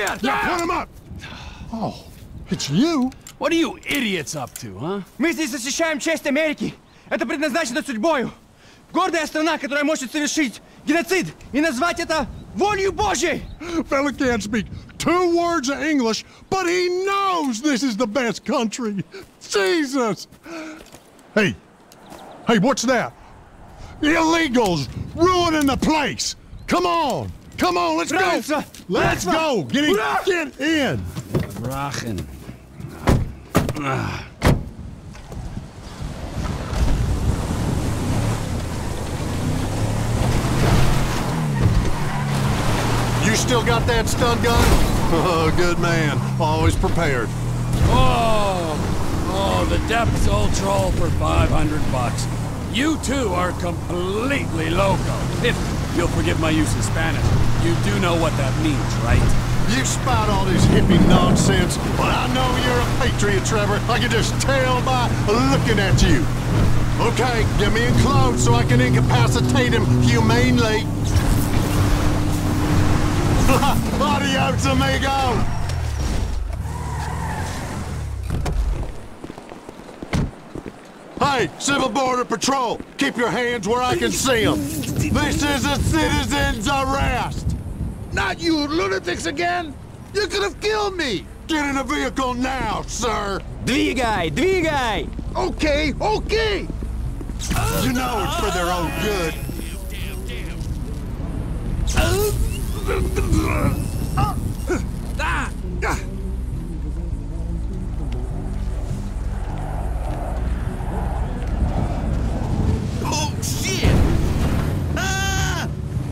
shit! Now put him up! Oh, it's you? What are you idiots up to, huh? Мы здесь защищаем честь Америки. Это предназначено судьбою. Гордая страна, которая может совершить геноцид и назвать это волею Божьей. Fella can't speak 2 words of English, but he knows this is the best country. Jesus! Hey, what's that? Illegals ruining the place. Come on, let's go. Let's go. Get in. Rachen. You still got that stun gun? Oh, good man. Always prepared. Oh, the Depths Troll for $500. You two are completely loco. If you'll forgive my use of Spanish, you do know what that means, right? You spout all this hippie nonsense, but I know you're a patriot, Trevor. I can just tell by looking at you. Okay, get me in close so I can incapacitate him humanely. Adios, amigo! Hey, Civil Border Patrol, keep your hands where I can see them. This is a citizen's arrest. Not you lunatics again! You could have killed me! Get in the vehicle now, sir! Двигай! Okay! You know it's for their own good. Oh, shit! Ah!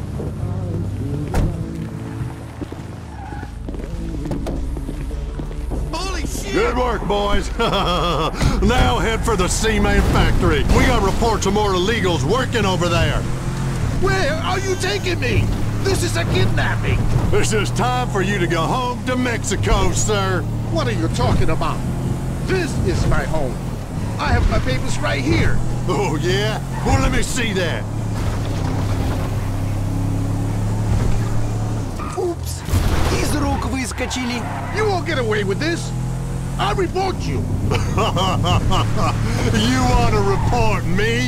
Holy shit! Good work, boys. Now head for the Seaman factory. We got reports of more illegals working over there. Where are you taking me? This is a kidnapping! This is time for you to go home to Mexico, sir. What are you talking about? This is my home. I have my papers right here. Oh, yeah? Well, let me see that. Упс, из рук выскочили. You won't get away with this. I'll report you. You want to report me?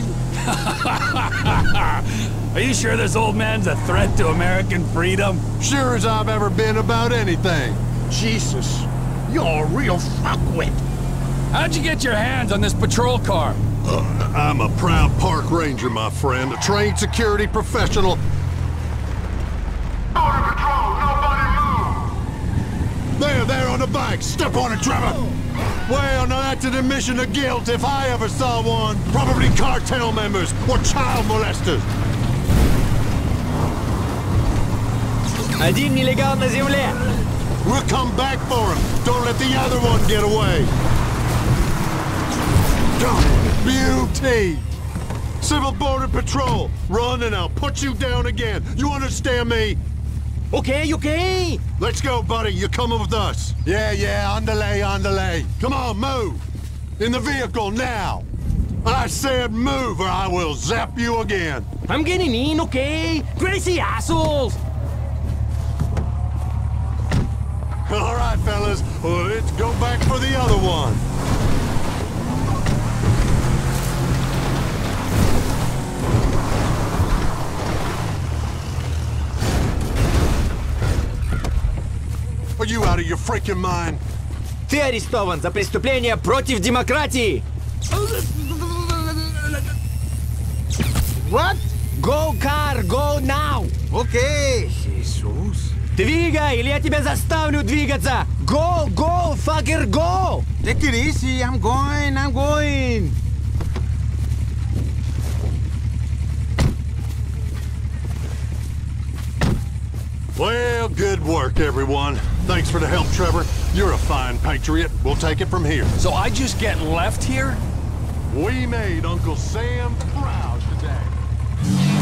Are you sure this old man's a threat to American freedom? Sure as I've ever been about anything. Jesus, you're a real fuckwit. How'd you get your hands on this patrol car? I'm a proud park ranger, my friend. A trained security professional. Border Patrol, nobody move! There on the bike. Step on it, Trevor. Well, now that's an admission of guilt if I ever saw one. Probably cartel members or child molesters. Один нелегал на земле. We'll come back for him. Don't let the other one get away. Beauty! Civil Border Patrol, run and I'll put you down again. You understand me? Okay. Let's go, buddy. You're coming with us. Yeah, underlay. Come on, move. In the vehicle now. I said move or I will zap you again. I'm getting in, okay? Crazy assholes! All right, fellas. Well, let's go back for the other one. Are you out of your freaking mind? Ты арестован за преступление против демократии! What? Go car, go now! Okay, Jesus. Двигай, или я тебя заставлю двигаться! Go, fucker, go! Take it easy, I'm going. Well, good work, everyone. Thanks for the help, Trevor. You're a fine patriot. We'll take it from here. So I just get left here? We made Uncle Sam proud today.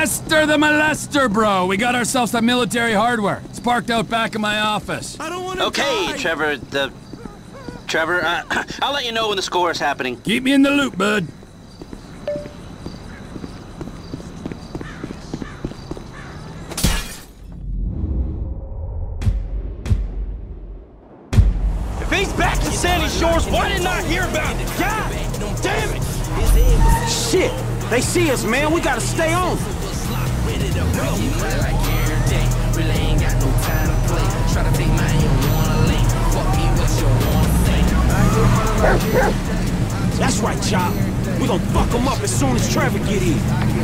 Lester the Molester, bro. We got ourselves some military hardware. It's parked out back in my office. I don't want to Okay, die. Trevor, I'll let you know when the score is happening. Keep me in the loop, bud. If he's back to Sandy Shores, why didn't I hear about it? God damn it! Shit! They see us, man. We gotta stay on. That's right, Chop. We gonna fuck them up as soon as Trevor get here.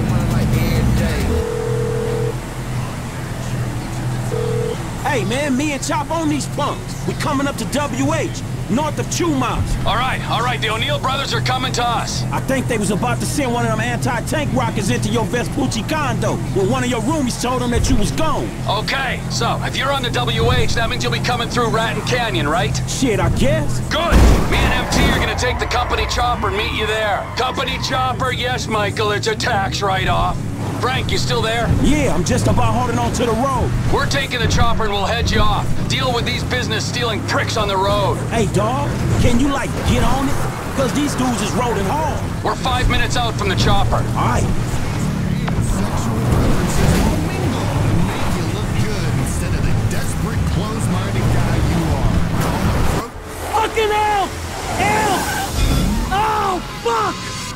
Hey, man, me and Chop on these punks. We coming up to WH, north of Chumash. All right. The O'Neill brothers are coming to us. I think they was about to send one of them anti-tank rockets into your Vespucci condo when one of your roomies told them that you was gone. Okay, so if you're on the WH, that means you'll be coming through Ratton Canyon, right? Shit, I guess. Good! Me and MT are gonna take the company chopper and meet you there. Company chopper, yes, Michael, it's a tax write-off. Frank, you still there? Yeah, I'm just about holding on to the road. We're taking the chopper and we'll head you off. Deal with these business-stealing pricks on the road. Hey, dawg, can you, like, get on it? Because these dudes is rolling hard. We're 5 minutes out from the chopper. All right. Fucking hell! Help! Oh, fuck!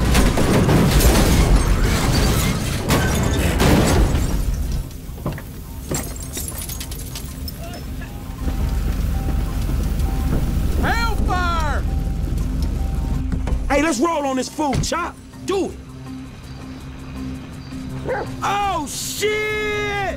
Hellfire! Hey, let's roll on this fool, Chop. Do it. Oh, shit!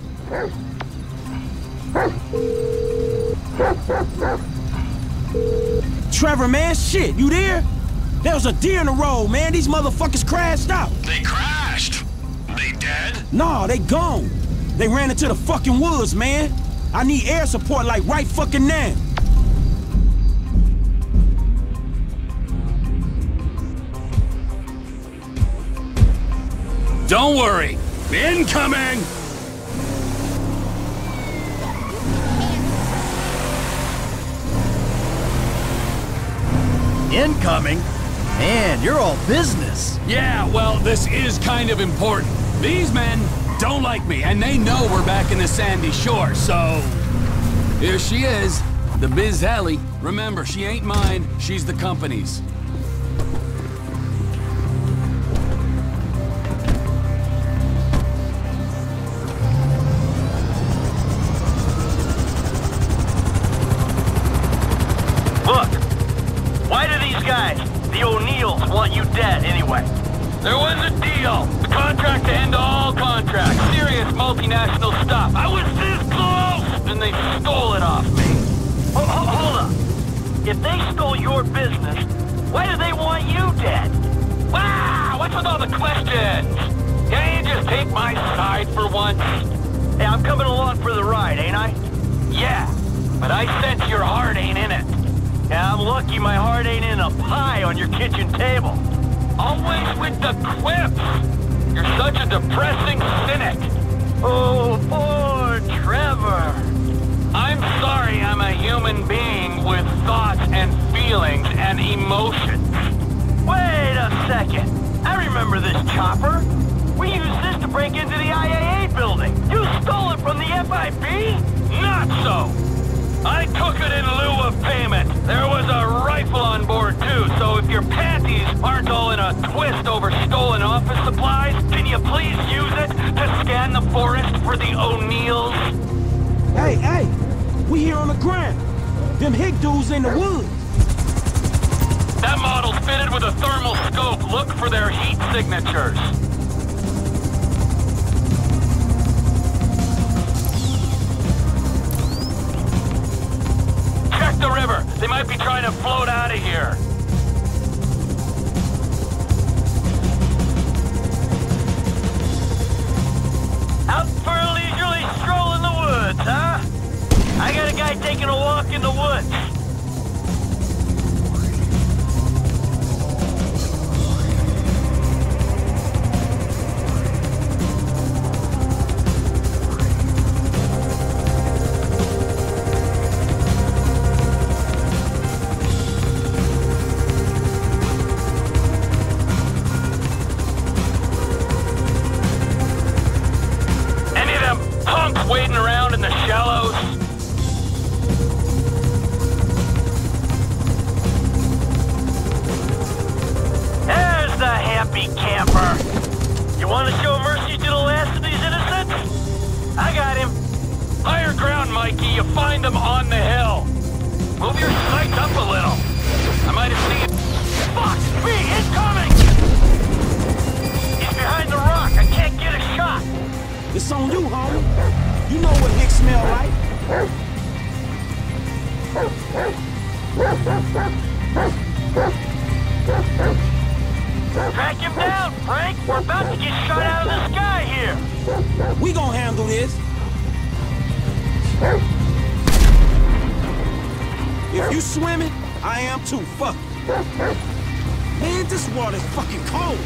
Trevor, man, shit, you there? There was a deer in the road, man. These motherfuckers crashed out. They crashed? They dead? Nah, they gone. They ran into the fucking woods, man. I need air support like right fucking now. Don't worry. Incoming! Incoming? Man, you're all business. Yeah, well, this is kind of important. These men don't like me, and they know we're back in the Sandy Shore, so... Here she is, the Biz Alley. Remember, she ain't mine, she's the company's. Look, why do these guys, the O'Neills, want you dead anyway? There was a deal. The contract to end all contracts. Serious multinational stuff. I was this close! And they stole it off me. Hold up. If they stole your business, why do they want you dead? Wow! What's with all the questions? Can't you just take my side for once? Hey, I'm coming along for the ride, ain't I? Yeah, but I sense your heart ain't in it. Yeah, I'm lucky my heart ain't in a pie on your kitchen table. Always with the quips. You're such a depressing cynic. Oh, poor Trevor. I'm sorry I'm a human being with thoughts and feelings and emotions. Wait a second. I remember this chopper. We used this to break into the IAA building. You stole it from the FIB? Not so. I took it in lieu of payment. There was a rifle on board, too, so if your panties aren't all in a twist over stolen office supplies, can you please use it to scan the forest for the O'Neills? Hey, we here on the ground. Them hick dudes in the woods. That model's fitted with a thermal scope. Look for their heat signatures. Check the river. They might be trying to float out of here. Out for a leisurely stroll in the woods, huh? I got a guy taking a walk in the woods. him on the hill. Move your sights up a little. I might have seen... Fuck! Me! Incoming! He's behind the rock. I can't get a shot. It's on you, homie. You know what Nick smell like. Track him down, Frank. We're about to get shot out of the sky here. We gonna handle this. If you swimming, I am too. Fuck. Man, this water's fucking cold.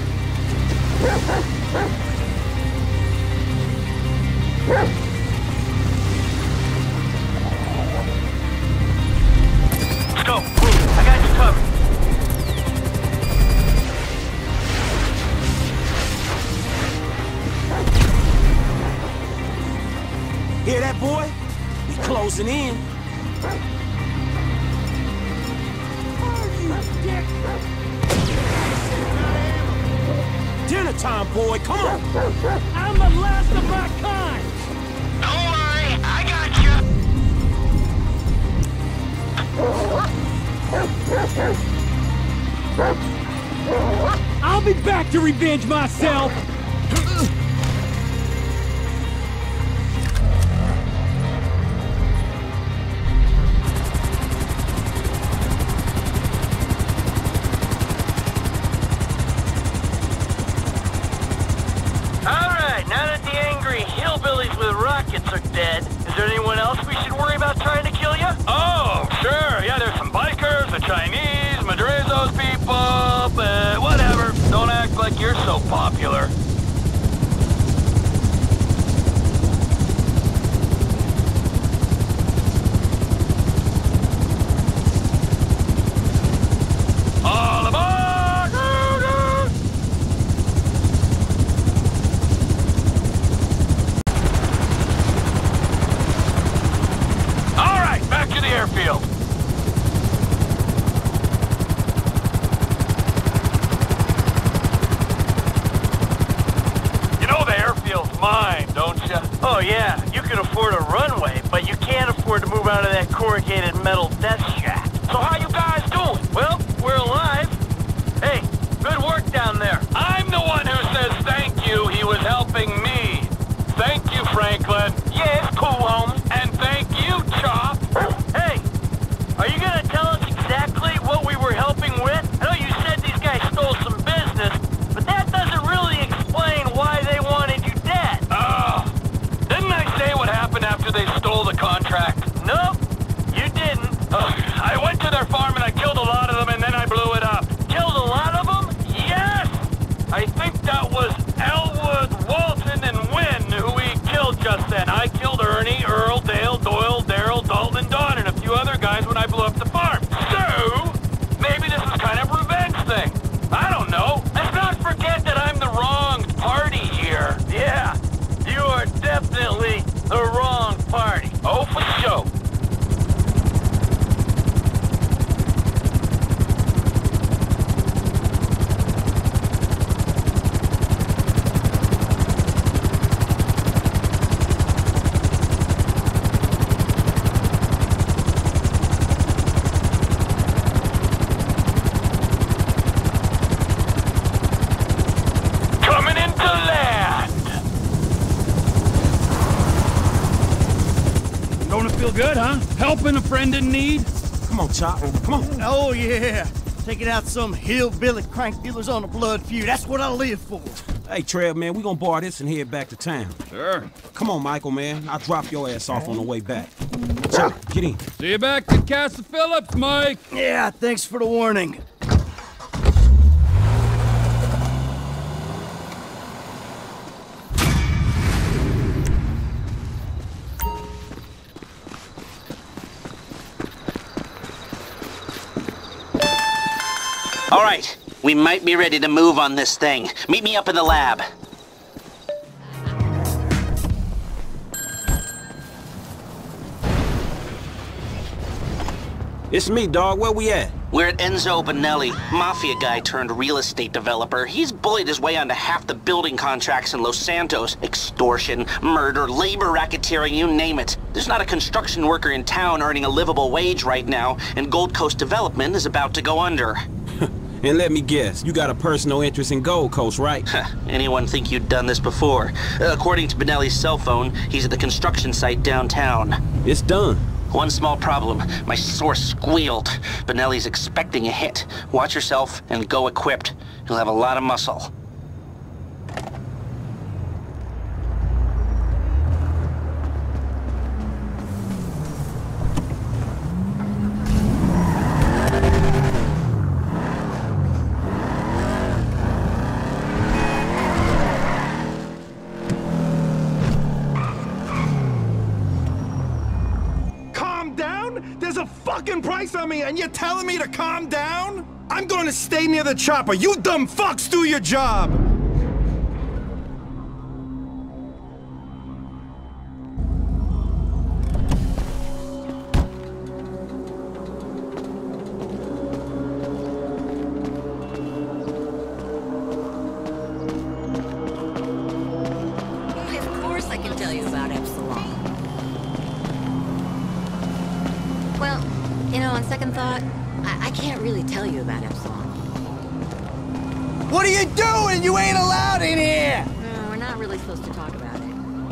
Let's go. Move. I got you covered. Hear that, boy? We closing in. Dinner time, boy. Come on. I'm the last of my kind. Don't worry. I got you. I'll be back to revenge myself! Alright, now that the angry hillbillies with rockets are dead, is there anyone else we should worry about trying to kill you? Oh, sure. Yeah, there's some bikers, the Chinese, Madrezo's people, but whatever. Don't act like you're so popular. All aboard! All right, back to the airfield. Mine, don't you? Oh yeah, you can afford a runway, but you can't afford to move out of that corrugated metal death shack. So how you guys doing? Well, we're alive. Hey, good work down there. I'm the one who says thank you. He was helping me. Thank you, Franklin. Yeah, it's cool, homie. And thank you, Chop. Hey, are you gonna tell us exactly what we were helping with? I know you said these guys stole some business, but that doesn't really explain why they wanted you dead. Didn't I say what happened after they stole the contract? Nope, you didn't. I went to their farm and I killed a lot of them and then I blew it up. Killed a lot of them? Yes! I think that was Elwood, Walton, and Wynn who we killed just then. I killed Ernie, Earl, Dale, Doyle, Daryl, Dalton, and Don, and a few other guys when I blew up the farm. So, maybe this is kind of a revenge thing. I don't know. Let's not forget that I'm the wrong party here. Yeah, you are definitely the wrong party. Oh, for sure. Coming into land. Don't it feel good, huh? Helping a friend in need? Come on, Chop. Come on. Oh, yeah. Taking out some hillbilly crank dealers on a blood feud. That's what I live for. Hey, Trev, man, we gonna bar this and head back to town. Sure. Come on, Michael, man. I'll drop your ass off on the way back. Chop, get in. See you back at Castle Phillips, Mike. Yeah, thanks for the warning. All right, we might be ready to move on this thing. Meet me up in the lab. It's me, dog. Where we at? We're at Enzo Bonelli, mafia guy turned real estate developer. He's bullied his way onto half the building contracts in Los Santos. Extortion, murder, labor racketeering, you name it. There's not a construction worker in town earning a livable wage right now, and Gold Coast Development is about to go under. And let me guess, you got a personal interest in Gold Coast, right? Anyone think you'd done this before? According to Benelli's cell phone, he's at the construction site downtown. It's done. One small problem. My source squealed. Benelli's expecting a hit. Watch yourself and go equipped. He'll have a lot of muscle. There's a fucking price on me, and you're telling me to calm down? I'm going to stay near the chopper. You dumb fucks do your job! Of course I can tell you about Epsilon. Well, you know, on second thought, I can't really tell you about Epsilon. What are you doing? You ain't allowed in here! No, we're not really supposed to talk about it.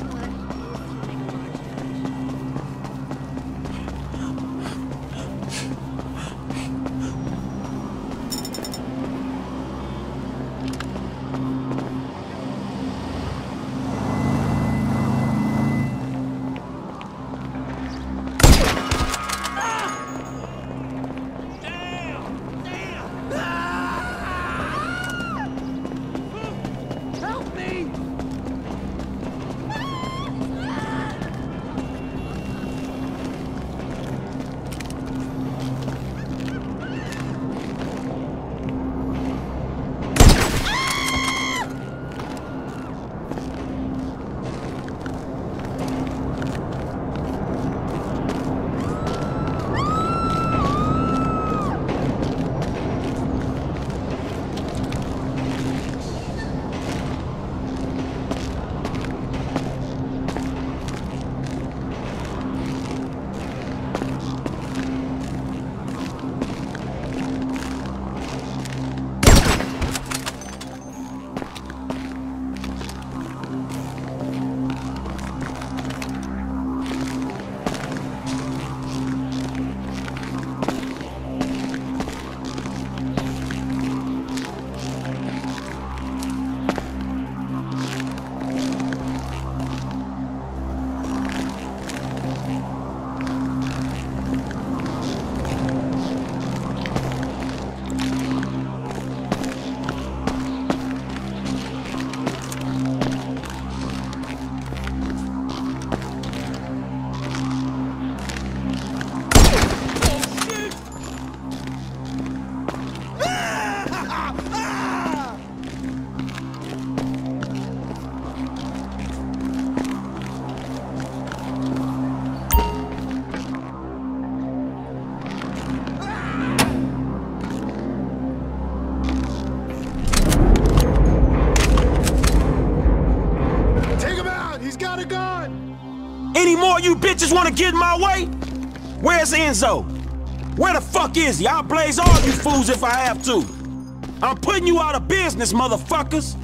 Any more you bitches want to get in my way? Where's Enzo? Where the fuck is he? I'll blaze all you fools if I have to. I'm putting you out of business, motherfuckers.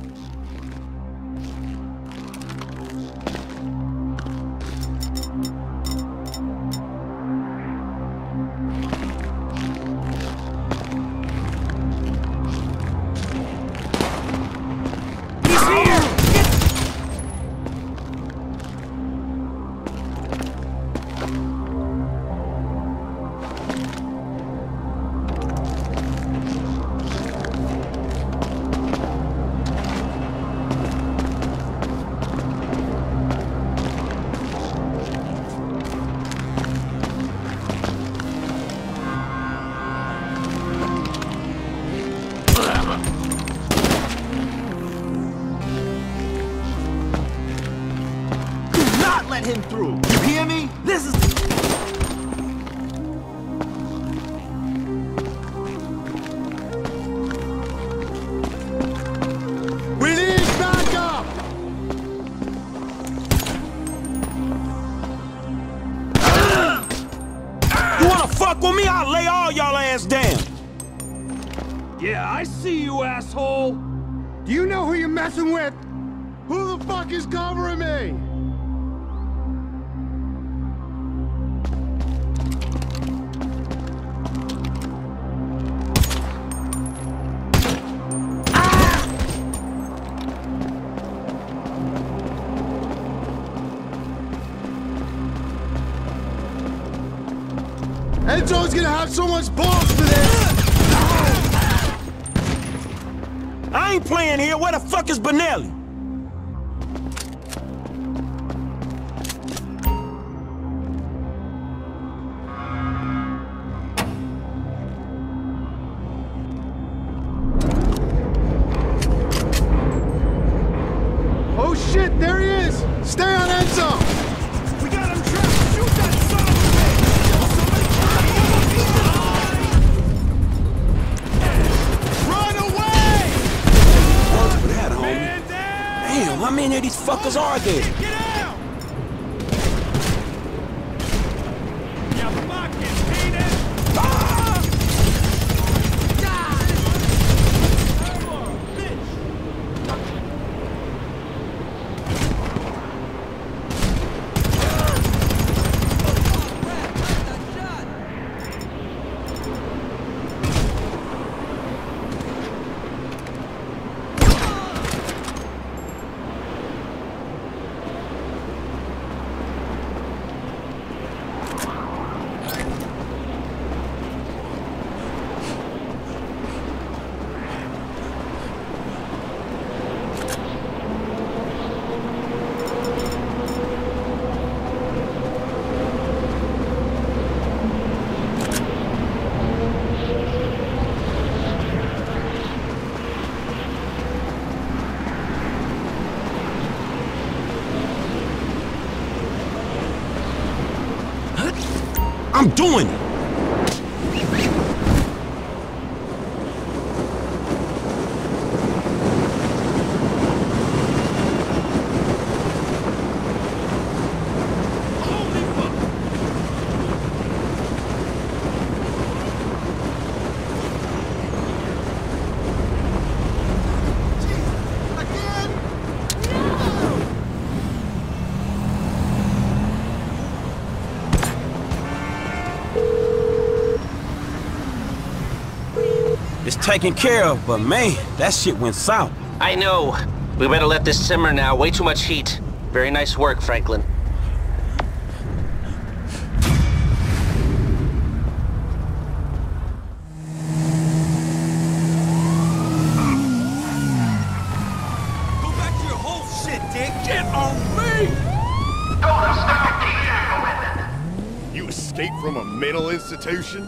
You wanna fuck with me? I'll lay all y'all ass down. Yeah, I see you, asshole. Do you know who you're messing with? Who the fuck is covering me? Enzo's gonna have so much balls for this! I ain't playing here. Where the fuck is Benelli? Oh shit, there he is! Stay on Enzo! We got him trapped. Shoot that son of a bitch! Run away! Work for that, homie. Damn, how many of these fuckers are there? Get out! You fucking penis! Ah! God! Come on, bitch! I'm doing it. It's taken care of, but man, that shit went south. I know. We better let this simmer now. Way too much heat. Very nice work, Franklin. Go back to your whole shit, Dick. Get on me! You escaped from a mental institution?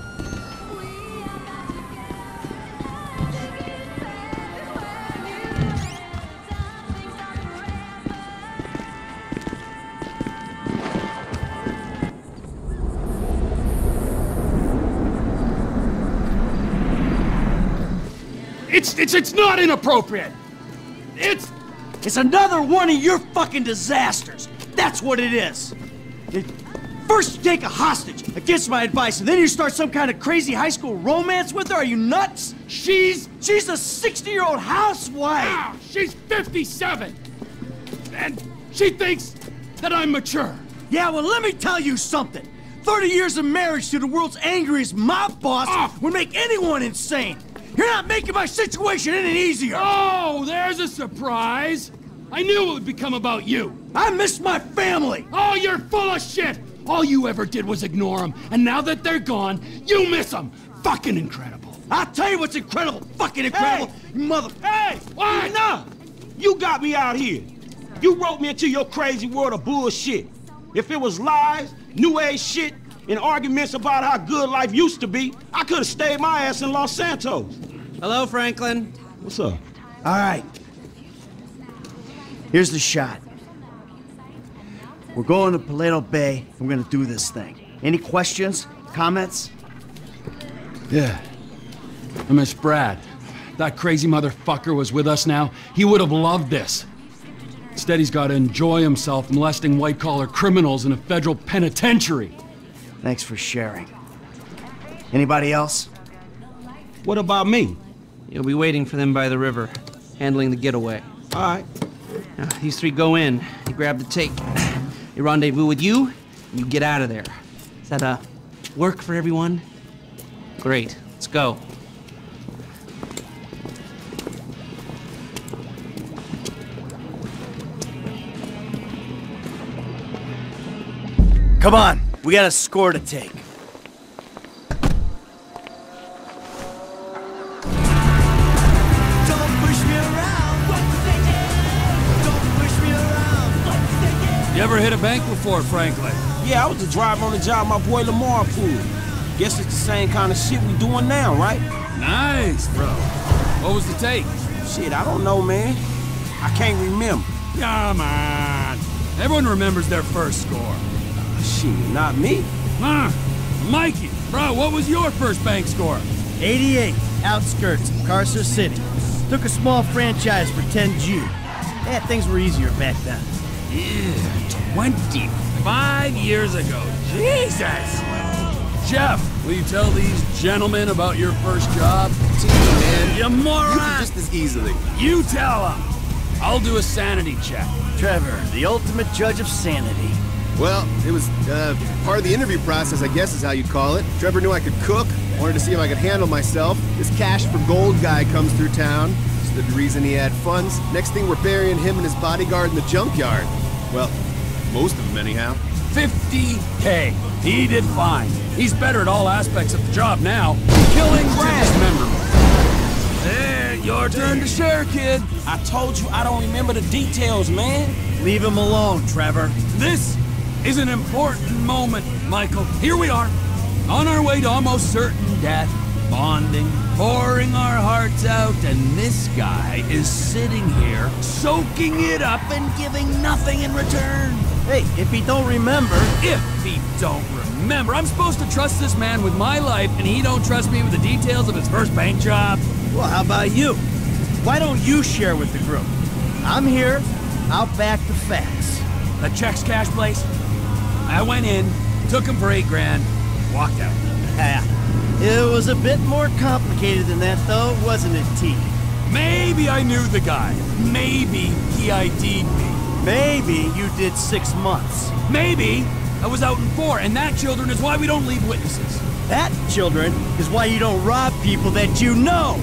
It's not inappropriate. It's another one of your fucking disasters. That's what it is. First you take a hostage against my advice, and then you start some kind of crazy high school romance with her? Are you nuts? She's a 60-year-old housewife. Wow, she's 57. And she thinks that I'm mature. Yeah, well, let me tell you something. 30 years of marriage to the world's angriest mob boss would make anyone insane. You're not making my situation any easier! Oh, there's a surprise! I knew it would become about you! I miss my family! Oh, you're full of shit! All you ever did was ignore them, and now that they're gone, you miss them! Fucking incredible! I'll tell you what's incredible! Fucking incredible! Hey! You mother... Hey! What? Enough! You got me out here. You wrote me into your crazy world of bullshit. If it was lies, new age shit, and arguments about how good life used to be, I could have stayed my ass in Los Santos. Hello, Franklin. What's up? All right. Here's the shot. We're going to Paleto Bay. We're gonna do this thing. Any questions? Comments? Yeah. I miss Brad. That crazy motherfucker was with us now. He would have loved this. Instead, he's got to enjoy himself molesting white-collar criminals in a federal penitentiary. Thanks for sharing. Anybody else? What about me? You'll be waiting for them by the river, handling the getaway. All right. Now, these three go in, you grab the take. They rendezvous with you, and you get out of there. Does that, work for everyone? Great, let's go. Come on, we got a score to take. You ever hit a bank before, Franklin? Yeah, I was the driver on the job my boy Lamar pulled. Guess it's the same kind of shit we doing now, right? Nice, bro. What was the take? Shit, I don't know, man. I can't remember. Come on. Everyone remembers their first score. Shit, not me. Mikey, bro, what was your first bank score? 88, outskirts of Carcer City. Took a small franchise for 10G. Yeah, things were easier back then. Yeah, 25 years ago. Jesus! Jeff, will you tell these gentlemen about your first job? Man, you moron! You can just as easily. You tell them. I'll do a sanity check. Trevor, the ultimate judge of sanity. Well, it was part of the interview process, I guess is how you call it. Trevor knew I could cook, wanted to see if I could handle myself. This cash for gold guy comes through town. It's the reason he had funds. Next thing, we're burying him and his bodyguard in the junkyard. Well, most of them anyhow. 50K. He did fine. He's better at all aspects of the job now. Killing dismemberment. There, your turn to share, kid. I told you I don't remember the details, man. Leave him alone, Trevor. This is an important moment, Michael. Here we are, on our way to almost certain death, bonding, pouring our hearts out, and this guy is sitting here, soaking it up and giving nothing in return. Hey, if he don't remember... If he don't remember, I'm supposed to trust this man with my life, and he don't trust me with the details of his first bank job? Well, how about you? Why don't you share with the group? I'm here, I'll back the facts. The checks cash place? I went in, took him for $8 grand, walked out. Yeah. It was a bit more complicated than that, though, wasn't it, T? Maybe I knew the guy. Maybe he ID'd me. Maybe you did 6 months. Maybe I was out in 4, and that, children, is why we don't leave witnesses. That, children, is why you don't rob people that you know.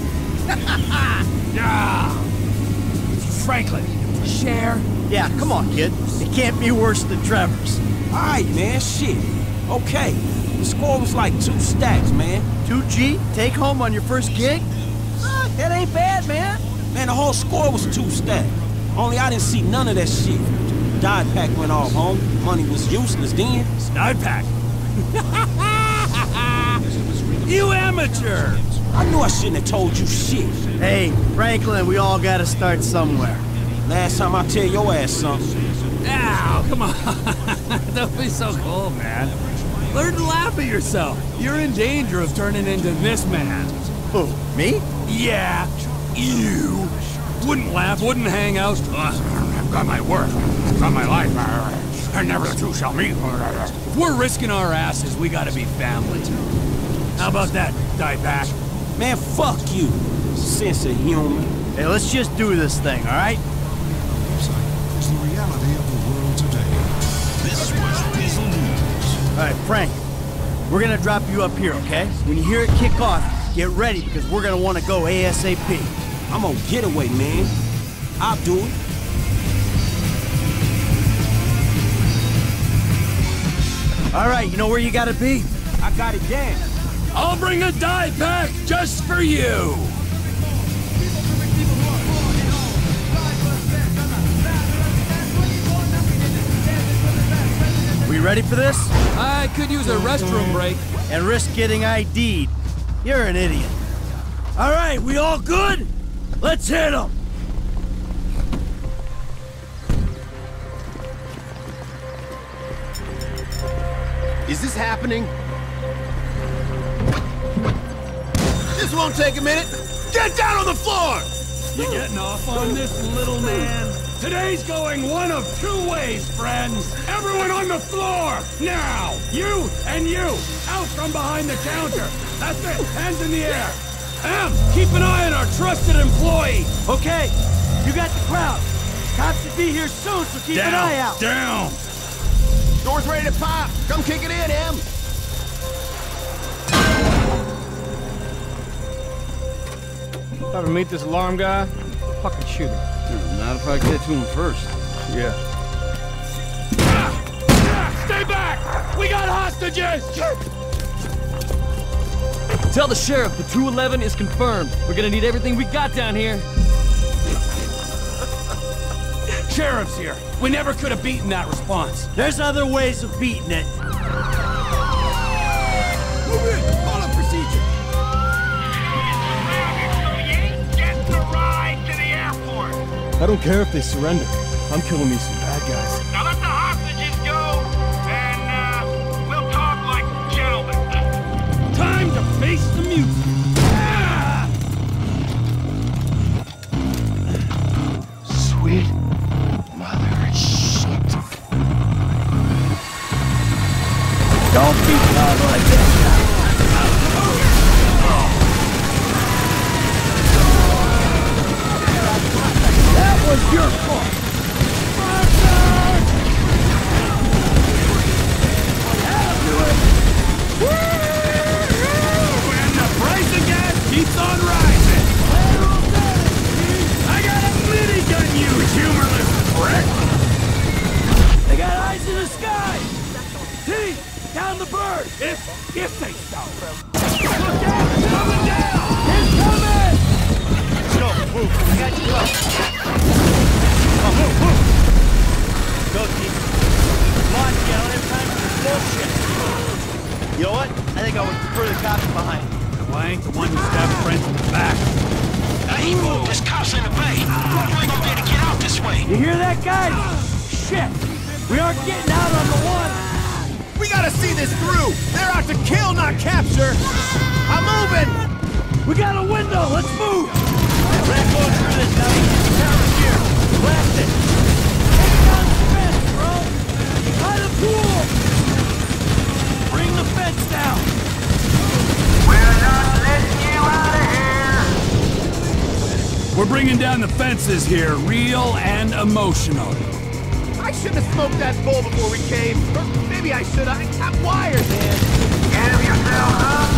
Yeah. Franklin, share? Yeah, come on, kid. It can't be worse than Trevor's. All right, man, shit. Okay, the score was like 2 stacks, man. 2G? Take home on your first gig? That ain't bad, man. Man, the whole score was 2 stacks. Only I didn't see none of that shit. Dye pack went off, home. Money was useless then. Dye pack? You amateur! I knew I shouldn't have told you shit. Hey, Franklin, we all gotta start somewhere. Last time I tell your ass something. Ow, come on. Don't be so cold, man. Learn to laugh at yourself. You're in danger of turning into this man. Who, me? Yeah, you. Wouldn't laugh, wouldn't hang out. I've got my work, I've got my life, and never the two shall meet. If we're risking our asses, we gotta be family. How about that, Dieback? Man, fuck you, sense of humor. Hey, let's just do this thing, all right? Is the reality of the world today. This was Weasel News. All right, Frank, we're gonna drop you up here, okay? When you hear it kick off, get ready because we're gonna want to go ASAP. I'm on getaway, man. I'll do it. All right, you know where you gotta be? I got it down. I'll bring a dye pack just for you. We ready for this? I could use a restroom break. And risk getting ID'd. You're an idiot. All right, we all good? Let's hit them! Is this happening? This won't take a minute. Get down on the floor! You getting off on this, little man? Today's going one of two ways, friends. Everyone on the floor, now! You and you, out from behind the counter. That's it, hands in the air. Em, keep an eye on our trusted employee. Okay, you got the crowd. Cops should be here soon, so keep an eye out. Down! Door's ready to pop. Come kick it in, Em. If I ever meet this alarm guy, I'll fucking shoot him. Not if I get to him first. Yeah. Stay back! We got hostages! Tell the sheriff the 211 is confirmed. We're gonna need everything we got down here. Sheriff's here. We never could have beaten that response. There's other ways of beating it. Move in! Follow procedure! I don't care if they surrender. I'm killing me some bad guys. Now let the hostages go, and we'll talk like gentlemen. Time to face the music. Sweet mother shit. Don't be caught like this. That was your fault. And the price of gas keeps on rising. I got a minigun, you humorless prick. They got eyes in the sky. T, down the bird. If they so. Look out! Coming down! It's coming! Go, move. I got you up. Oh, move. Go, Keith. Come on, Cal. I don't have time for this bullshit. You know what? I think I would prefer the cops behind. Well, I ain't the one who stabbed friends in the back. He moved. There's cops in the bay. We ain't gonna be able to get out this way. You hear that, guys? Shit! We aren't getting out on the one! We gotta see this through! They're out to kill, not capture! I'm moving! We got a window! Let's move! We're not going through this, Dummy. Down here. Blast it. Take down the fence, bro! By the pool! Bring the fence down! We're not letting you out of here! We're bringing down the fences here, real and emotional. I shouldn't have smoked that bowl before we came. Or maybe I should have. I'm wired, man. Give yourself up!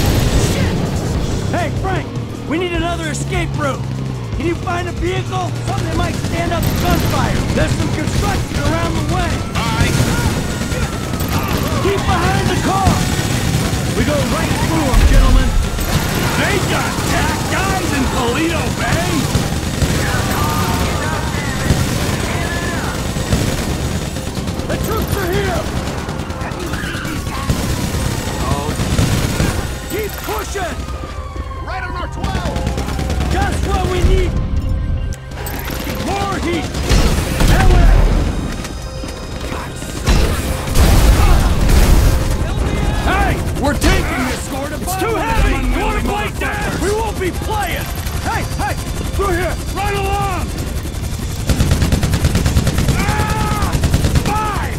Hey, Frank! We need another escape route! Can you find a vehicle? Something that might stand up to gunfire! There's some construction around the way! Alright. Keep behind the car! We go right through them, gentlemen! They got jack guys in Toledo Bay! The troops are here! Keep pushing! Right on our 12! Just what we need! More heat! That way! Hey! We're taking this score to It's too heavy! You wanna play dead? We won't be playing! Hey! Hey! Through here! Run along! I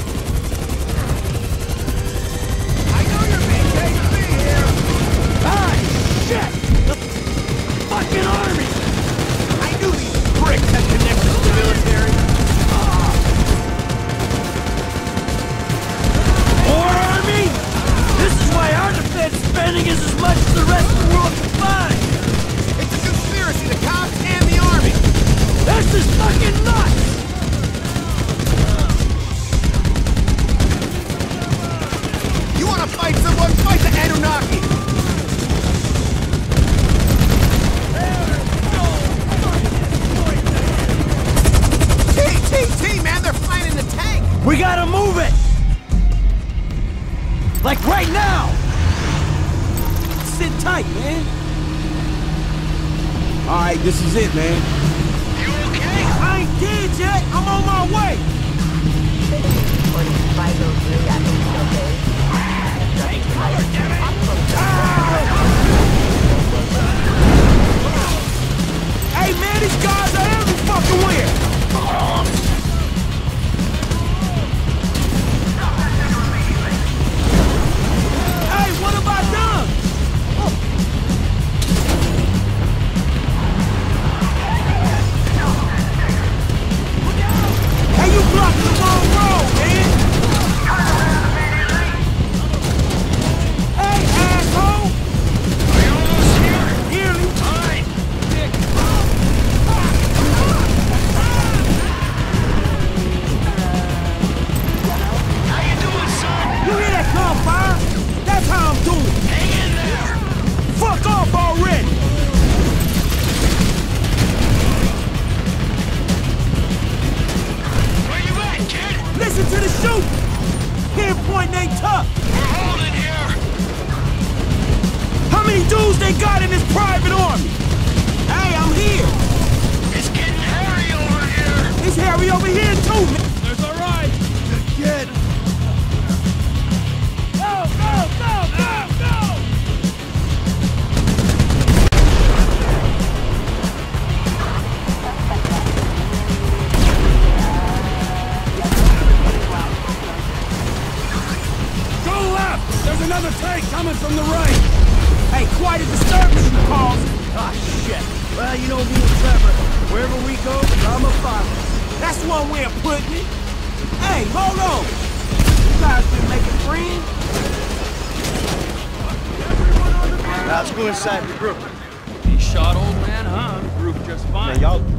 know you're being KC here! Ah, shit! The fucking army! I knew these pricks had connections to the military. More army? This is why our defense spending is as much as the rest of the world combined! It's a conspiracy, the cops and the army! This is fucking nuts! You wanna fight someone? Fight the Anunnaki! T, man, they're flying in the tank! We gotta move it! Like right now! Sit tight, man! Alright, this is it, man. You okay? I ain't dead yet! I'm on my way! Hey man, these guys are every fucking where! they got in this private army? Hey, I'm here. It's getting hairy over here. It's hairy over here too, man. There's a right. Get. Go, go, go, go, go! Go left! There's another tank coming from the right! Hey, quite a disturbance, you calls. Ah, shit. Well, you know me and Trevor. Wherever we go, drama follows. That's one way of putting it. Hey, hold on. You guys been making friends? Now let's go inside the group. He shot old man, huh? Group just fine. Man, y'all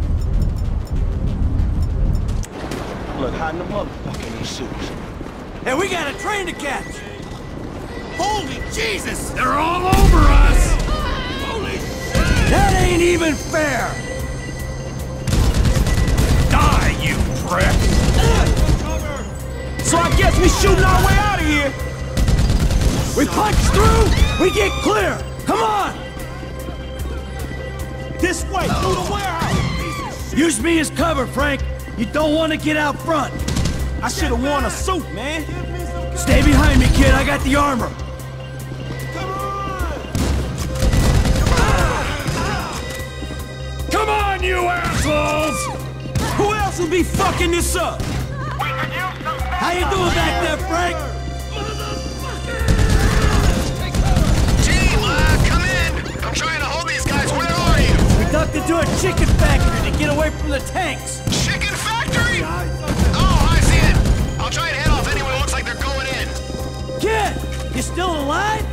look hot in the motherfucking these suits. Hey, we got a train to catch. Holy Jesus! They're all over us! Holy shit! That ain't even fair! Die, you prick! So I guess we shooting our way out of here. We punch through, we get clear. Come on! This way, through the warehouse. Use me as cover, Frank. You don't want to get out front. I should have worn a suit, man. Stay behind me, kid. I got the armor. Come on, you assholes! Who else would be fucking this up? How you doing back there, Frank? Team, come in! I'm trying to hold these guys. Where are you? We ducked into a chicken factory to get away from the tanks. Chicken factory? Oh, I see it. I'll try and head off anyone who looks like they're going in. Kid, you still alive?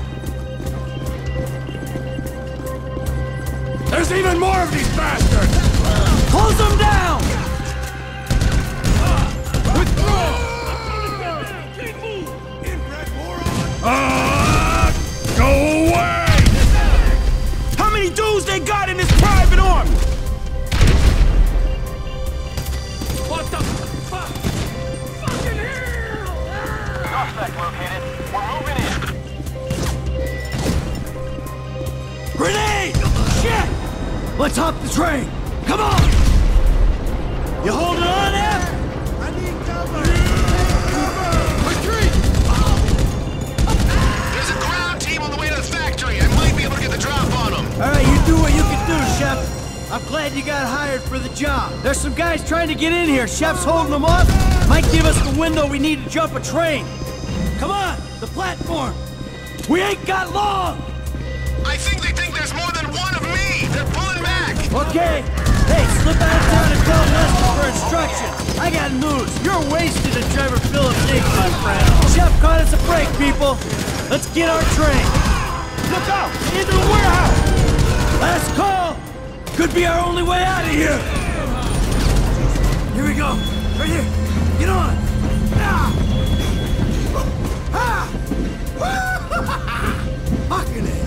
There's even more of these bastards! Close them down! Go away! How many dudes they got in this private army? What the fuck? Fucking hell! Suspect located. We're moving in. Grenade! Shit! Let's hop the train! Come on! You holding on there? I need cover! Retreat! There's a ground team on the way to the factory. I might be able to get the drop on them. All right, you do what you can do, Chef. I'm glad you got hired for the job. There's some guys trying to get in here. Chef's holding them off. Might give us the window we need to jump a train. Come on, the platform. We ain't got long. I think they think there's more than one of me. They're pulling back. Okay. Hey, slip out of town and tell Lester for instructions. I got news. You're wasted at Trevor Phillips Inc., my friend. Chef caught us a break, people. Let's get our train. Look out! Into the warehouse! Last call. Could be our only way out of here. Here we go. Right here. Get on. Fucking it.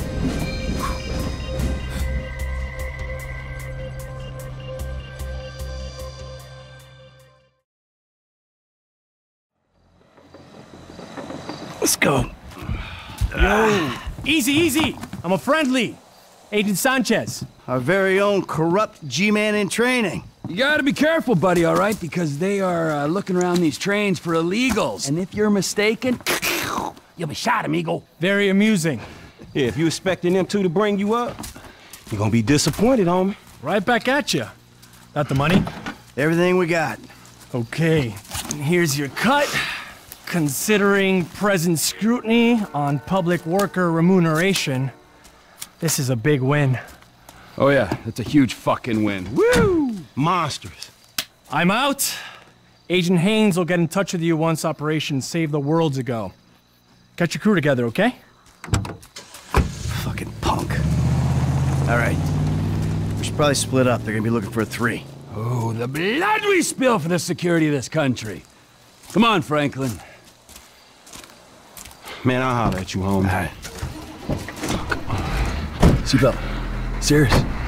Let's go. Yo, easy, easy. I'm a friendly. Agent Sanchez. Our very own corrupt G-man in training. You gotta be careful, buddy, all right? Because they are looking around these trains for illegals. And if you're mistaken, you'll be shot, amigo. Very amusing. Yeah, if you expecting them two to bring you up, you're gonna be disappointed, homie. Right back at you. Got the money? Everything we got. Okay. Here's your cut. Considering present scrutiny on public worker remuneration, this is a big win. Oh yeah, that's a huge fucking win. Woo! Monsters. I'm out. Agent Haynes will get in touch with you once Operation Save the World's ago. Get your crew together, okay? Fucking punk. All right. We should probably split up. They're gonna be looking for a 3. Oh, the blood we spill for the security of this country. Come on, Franklin. Man, I'll holler at you, homie. All right. Seatbelt. Serious.